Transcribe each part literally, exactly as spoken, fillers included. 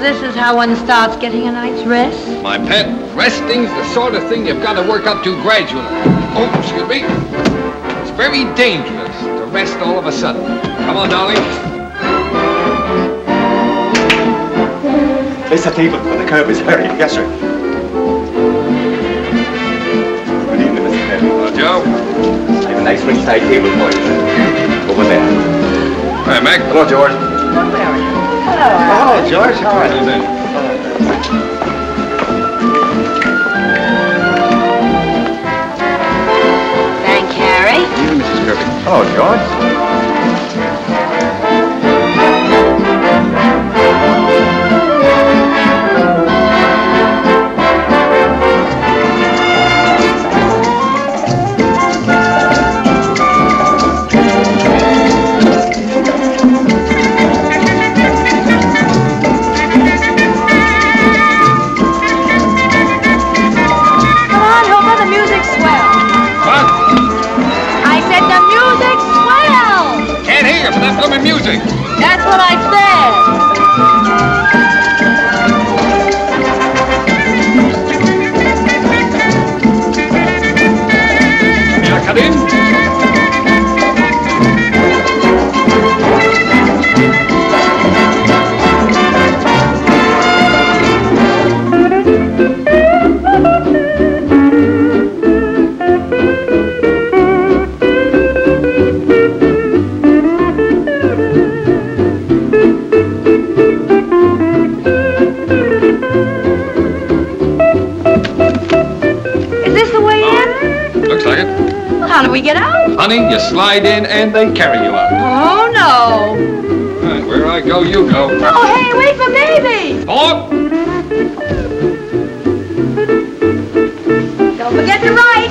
this is how one starts getting a night's rest? My pet, resting's the sort of thing you've got to work up to gradually. Oh, excuse me. It's very dangerous to rest all of a sudden. Come on, darling. Place that table on the curb is hurry. Yes, sir. Good evening, Mister Perry. Hello, Joe. I have a nice ringside table for you. Over there. Hi, Mac. Hello, George. Hello. Hello, George. How are you? Thank Harry. Evening, Missus Kirby. Hello, George. Music. That's what I said. May I come in? How do we get out? Honey, you slide in and they carry you out. Oh, no. All right, where I go, you go. Oh, hey, wait for baby. Stop! Don't forget to write.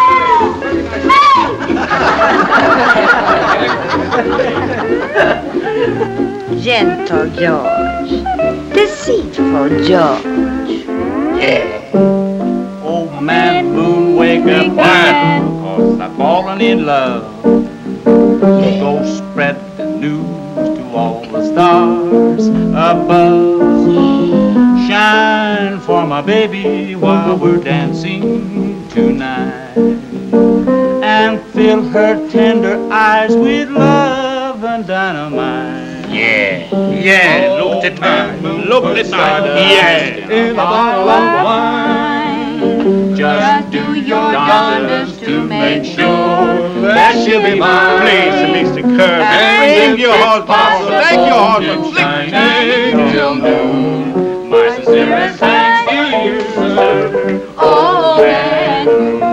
Hey! Gentle George. Deceitful George. Yeah. Old man Moon, wake up now. I've fallen in love. Yeah. Go spread the news to all the stars above. Yeah. Shine for my baby while we're dancing tonight, and fill her tender eyes with love and dynamite. Yeah, yeah, oh, look at the time, look at the time, yeah, in a bottle of wine. Just do your darndest to make sure that she'll be mine. Please, Mister Kirby, thank your husband. Thank your husband. Shining till noon. My sincerest thanks to you, sir. Oh, man.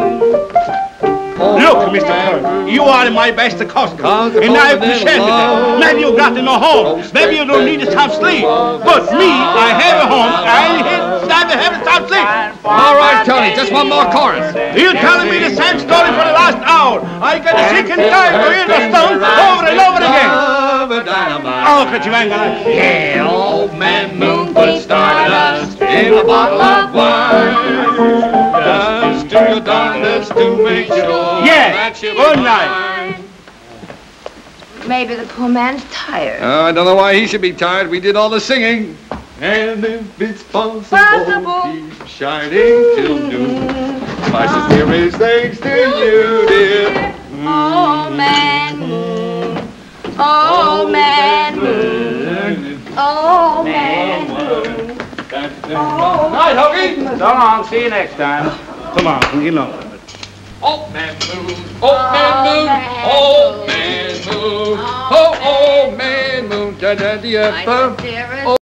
Look, Mister Kirby, you are my best customer, and I appreciate it. Maybe you got in a home, maybe you don't need to stop sleep, but me, I have a home, I never have to stop sleep. All right, Tony, just one more chorus. You're telling me the same story for the last hour. I got a sick and tired of hearing the stone over and over again. Oh, could you hang on? Yeah, old man Moon put stardust in a bottle of wine. Just do your darndest to make sure. Yeah, good night. Maybe the poor man's tired. Uh, I don't know why he should be tired. We did all the singing. And if it's possible, Possible. keep shining till noon. My sincerest thanks to you, dear. Oh, man Moon. Oh, man Moon. Oh, man Moon. Oh, Night, Huggy. So long, see you next time. Come on, get along. Oh, man moon, oh, man moon, oh, man moon, oh, oh, man moon, da da da da.